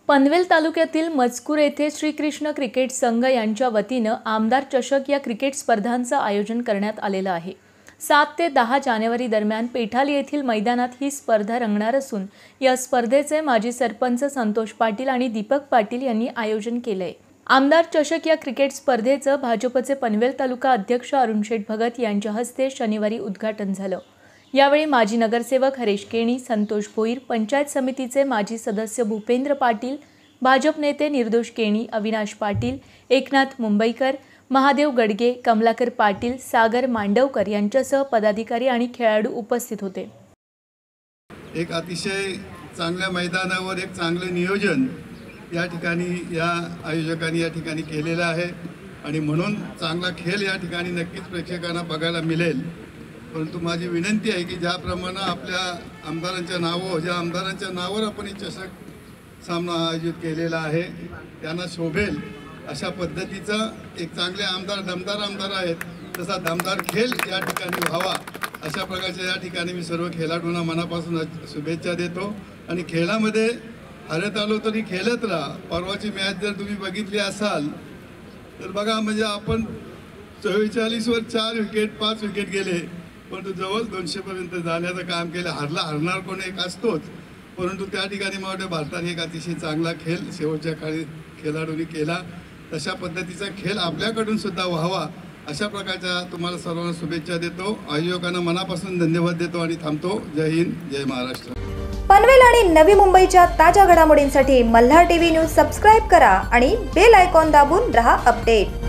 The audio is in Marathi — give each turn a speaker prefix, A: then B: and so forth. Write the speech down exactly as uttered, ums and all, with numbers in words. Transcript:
A: पनवेल तालुक्यातील मजकूर येथे श्रीकृष्ण क्रिकेट संघ यांच्या वतीनं आमदार चषक या क्रिकेट स्पर्धांचं आयोजन करण्यात आलेलं आहे। सात ते दहा जानेवारी दरम्यान पेठाली येथील मैदानात ही स्पर्धा रंगणार असून या स्पर्धेचे माजी सरपंच संतोष पाटील आणि दीपक पाटील यांनी आयोजन केलंय। आमदार चषक या क्रिकेट स्पर्धेचं भाजपचे पनवेल तालुका अध्यक्ष अरुण शेठ भगत यांच्या हस्ते शनिवारी उद्घाटन झालं। यावेळी माजी नगरसेवक हरेश केणी, संतोष भोईर, पंचायत समितीचे माजी सदस्य भूपेंद्र पाटील, भाजप नेते निर्दोष केणी, अविनाश पाटील, एकनाथ मुंबईकर, महादेव गडगे, कमलाकर पाटील, सागर मांडवकर यांच्यासह पदाधिकारी आणि खेळाडू उपस्थित होते।
B: एक अतिशय चांगल्या मैदानावर एक चांगले नियोजन या ठिकाणी या आयोजकांनी या ठिकाणी केलेलं आहे आणि म्हणून चांगला खेळ या ठिकाणी नक्कीच प्रेक्षकांना बघायला मिळेल। परंतु माझी विनंती आहे की ज्याप्रमाणे आपल्या आमदारांच्या नावावर ज्या आमदारांच्या नावावर आपण हे चषक सामना आयोजित केलेला आहे त्यांना शोभेल अशा पद्धतीचा एक चांगले आमदार दमदार आमदार आहेत तसा दमदार खेळ या ठिकाणी व्हावा अशा प्रकारच्या या ठिकाणी मी सर्व खेळाडूंना मनापासून शुभेच्छा देतो। आणि खेळामध्ये हरत आलो तरी खेळत राहा। परवाची मॅच जर तुम्ही बघितली असाल तर बघा म्हणजे आपण चव्वेचाळीसवर चार विकेट पाच विकेट गेले परंतु जवळ दोनशे पर्यंत जाण्याचं काम केलं। हरला हरणार कोण एक असतोच परंतु त्या ठिकाणी मला वाटतं भारताने एक अतिशय चांगला खेळ शेवटच्या काळी खेळाडूंनी केला। तशा पद्धतीचा खेळ आपल्याकडून सुद्धा व्हावा अशा प्रकारच्या तुम्हाला सर्वांना शुभेच्छा देतो। आयोजकांना मनापासून धन्यवाद देतो आणि थांबतो। जय हिंद, जय महाराष्ट्र।
C: पनवेल आणि नवी मुंबईच्या ताज्या घडामोडींसाठी मल्हार टीव्ही न्यूज सबस्क्राईब करा आणि बेल आयकॉन दाबून रहा अपडेट।